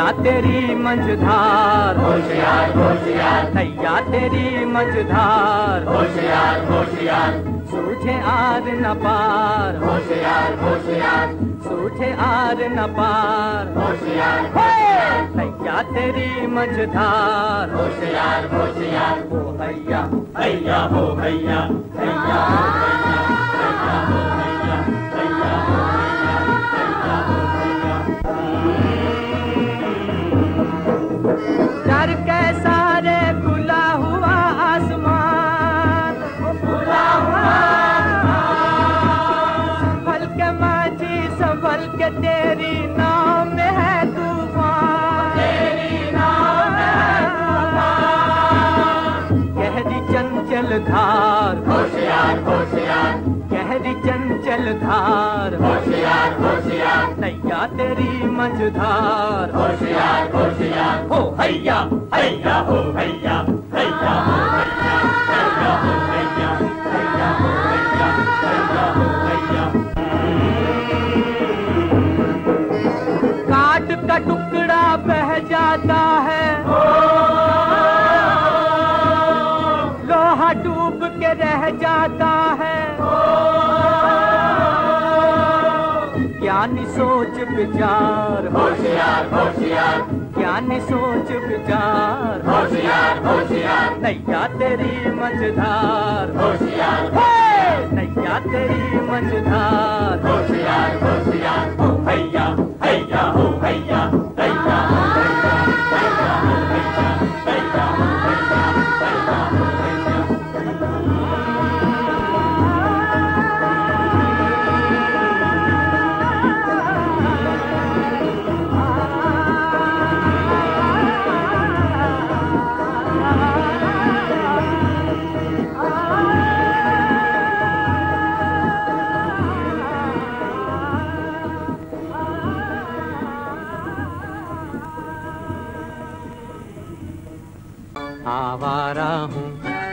नैया तेरी मंझधार, होशियार होशियार, नैया तेरी मंझधार, होशियार होशियार, सूझे आर न पार, होशियार होशियार, सूझे आर न पार, होशियार नैया तेरी मंझधार, होशियार होशियार, हो हैया हैया हो हैया, हैया हो हैया, हैया हो हैया, हैया हो हैया, हैया हो हैया। डर के सारे खुला हुआ आसमान, खुला हुआ संभल के माझी संभल के तेरी नाव में है तूफान, तेरी नाव में है तूफान, गहरी चंचल धार, होशियार होशियार, गहरी चंचल धार, होशियार होशियार, नैया तेरी मंझधार, होशियार होशियार, हो हैया हैया हो हैया, हैया हो हैया, हैया हो हैया, हैया हो हैया, हैया हो हैया। काट का टुकड़ा बह जाता है, लोहा डूब के रह जाता है, ज्ञानी सोच विचार, होशियार होशियार, ज्ञानी सोच विचार, होशियार होशियार, नैया तेरी मंझधार, होशियार नैया तेरी मंझधार, होशियार होशियार, हो हैया हैया हो हैया, हैया हो हैया, हैया हो हैया, हैया हो हैया, हैया हो हैया। आवारा हूँ,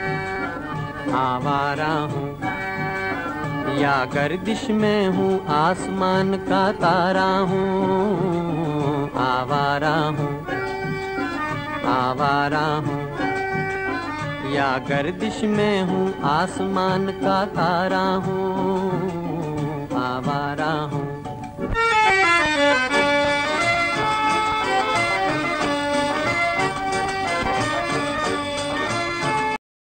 आवारा हूँ, या गर्दिश में हूँ, आसमान का तारा हूँ, आवारा हूँ, आवारा हूँ, या गर्दिश में हूँ, आसमान का तारा हूँ, आवारा हूँ।